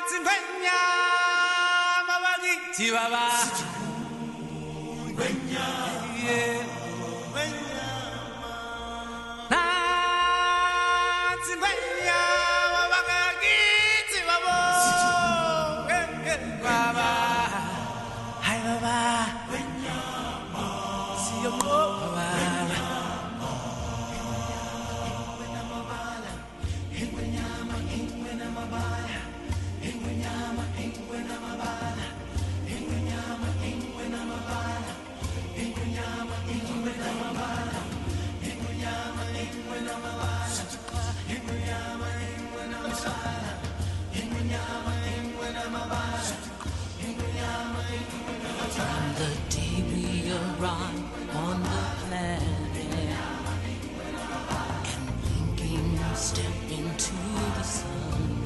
Chihuahua. From the day we arrive on the planet and blinking step into the sun,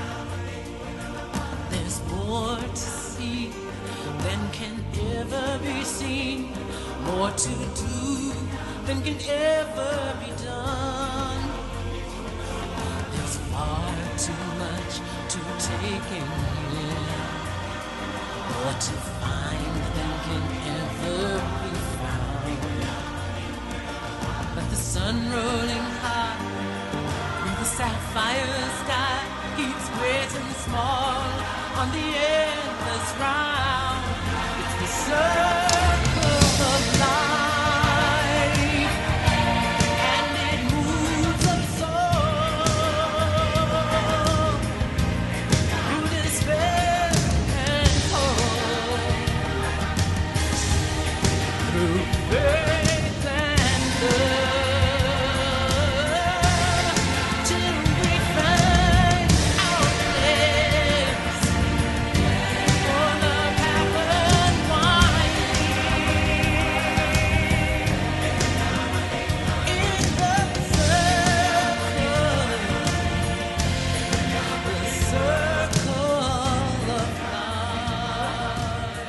there's more to see than can ever be seen, more to do than can ever be done. There's far too much to take in here, more to find than can ever be found. But the sun rolling high through the sapphire sky keeps great and small on the endless round. It's the circle of life, and it moves us all through despair and hope, through faith and love, till we find our place on the path unwinding in the circle of life.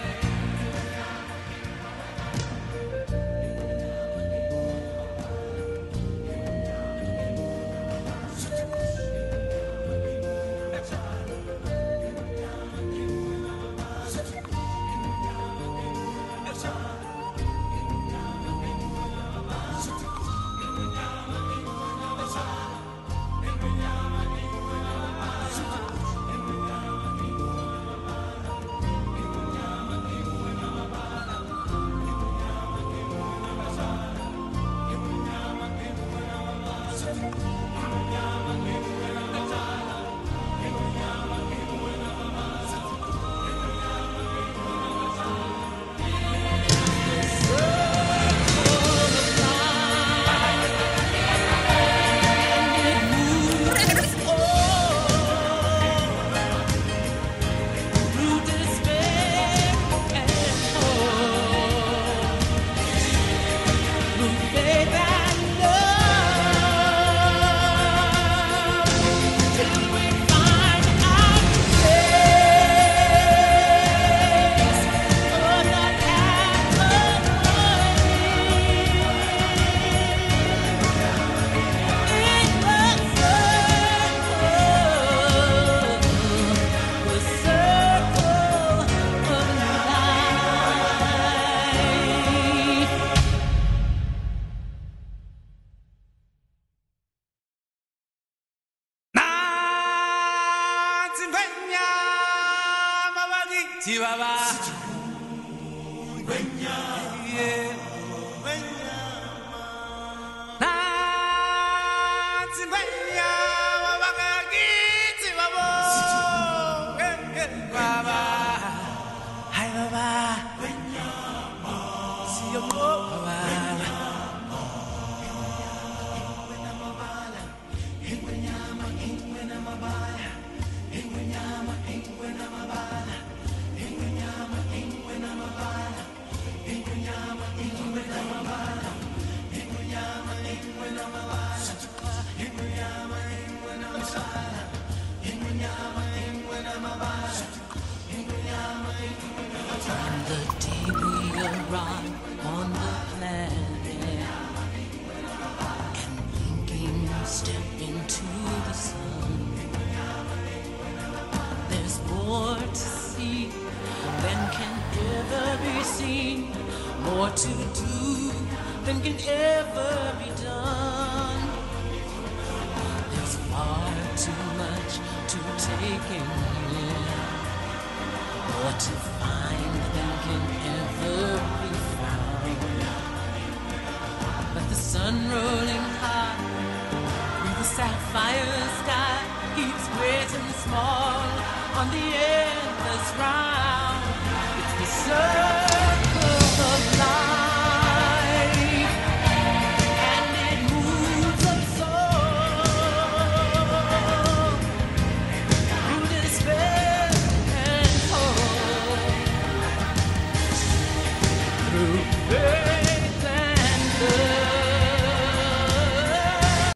Chihuahua. From the day we arrive on the planet and blinking step into the sun, there's more to do than can ever be done. There's far too much to take in here, more to find than can ever be found. But the sun rolling high through the sapphire sky keeps great and small on the endless round. It's the sun.